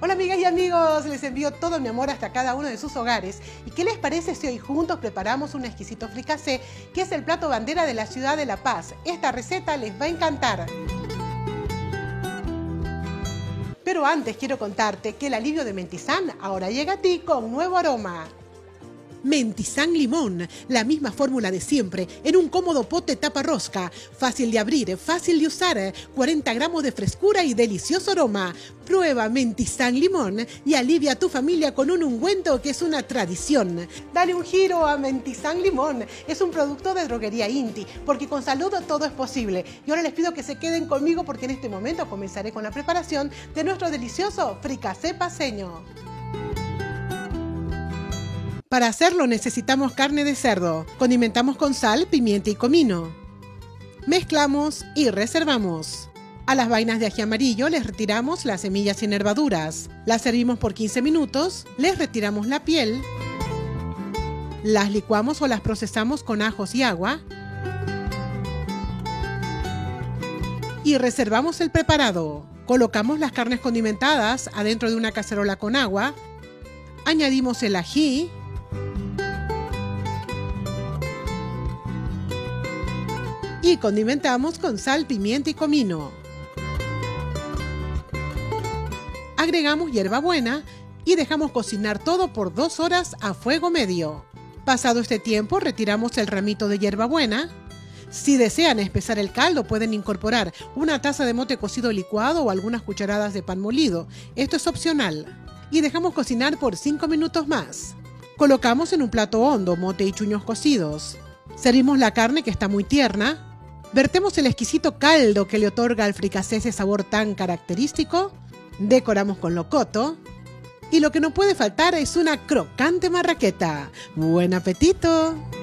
Hola amigas y amigos, les envío todo mi amor hasta cada uno de sus hogares. ¿Y qué les parece si hoy juntos preparamos un exquisito fricasé, que es el plato bandera de la ciudad de La Paz? Esta receta les va a encantar. Pero antes quiero contarte que el alivio de Mentizan ahora llega a ti con nuevo aroma. Mentizan Limón, la misma fórmula de siempre, en un cómodo pote tapa rosca, fácil de abrir, fácil de usar, 40 gramos de frescura y delicioso aroma. Prueba Mentizan Limón y alivia a tu familia con un ungüento que es una tradición. Dale un giro a Mentizan Limón, es un producto de Droguería Inti, porque con salud todo es posible. Y ahora les pido que se queden conmigo porque en este momento comenzaré con la preparación de nuestro delicioso fricasé paceño. Para hacerlo necesitamos carne de cerdo. Condimentamos con sal, pimienta y comino. Mezclamos y reservamos. A las vainas de ají amarillo les retiramos las semillas y nervaduras. Las servimos por 15 minutos, les retiramos la piel. Las licuamos o las procesamos con ajos y agua. Y reservamos el preparado. Colocamos las carnes condimentadas adentro de una cacerola con agua. Añadimos el ají. Y condimentamos con sal, pimienta y comino. Agregamos hierbabuena y dejamos cocinar todo por 2 horas a fuego medio. Pasado este tiempo, retiramos el ramito de hierbabuena. Si desean espesar el caldo, pueden incorporar una taza de mote cocido licuado o algunas cucharadas de pan molido. Esto es opcional. Y dejamos cocinar por 5 minutos más. Colocamos en un plato hondo mote y chuños cocidos. Servimos la carne que está muy tierna. Vertemos el exquisito caldo que le otorga al fricasé ese sabor tan característico. Decoramos con locoto. Y lo que no puede faltar es una crocante marraqueta. ¡Buen apetito!